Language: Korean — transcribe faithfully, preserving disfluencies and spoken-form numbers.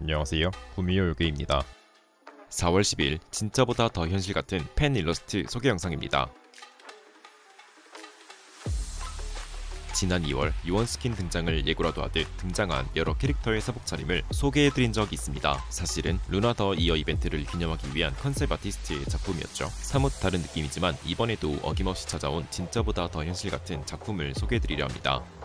안녕하세요. 구미호 요괴입니다. 사월 십일 진짜보다 더 현실 같은 팬 일러스트 소개 영상입니다. 지난 이월 요원 스킨 등장을 예고라도 하듯 등장한 여러 캐릭터의 사복 차림을 소개해드린 적이 있습니다. 사실은 루나 더 이어 이벤트를 기념하기 위한 컨셉 아티스트의 작품이었죠. 사뭇 다른 느낌이지만 이번에도 어김없이 찾아온 진짜보다 더 현실 같은 작품을 소개해드리려 합니다.